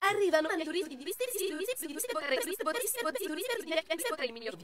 Arrivano i turisti di vestiti, turisti di potere, il miglior